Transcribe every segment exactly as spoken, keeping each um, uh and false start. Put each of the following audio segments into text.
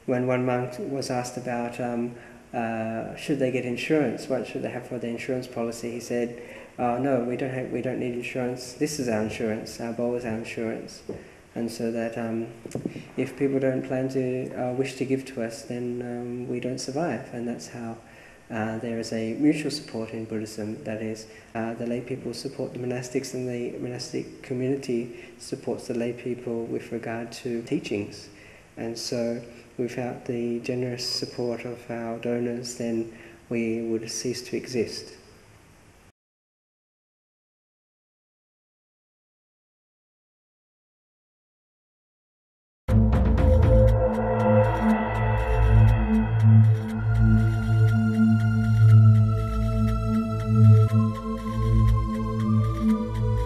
when one monk was asked about um, uh, should they get insurance, what should they have for their insurance policy, he said, oh, no, we don't have, we don't need insurance. This is our insurance. Our bowl is our insurance. And so that um, if people don't plan to uh, wish to give to us, then um, we don't survive. And that's how uh, there is a mutual support in Buddhism. That is, uh, the lay people support the monastics, and the monastic community supports the lay people with regard to teachings. And so, without the generous support of our donors, then we would cease to exist.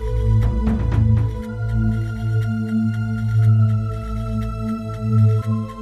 Thank you.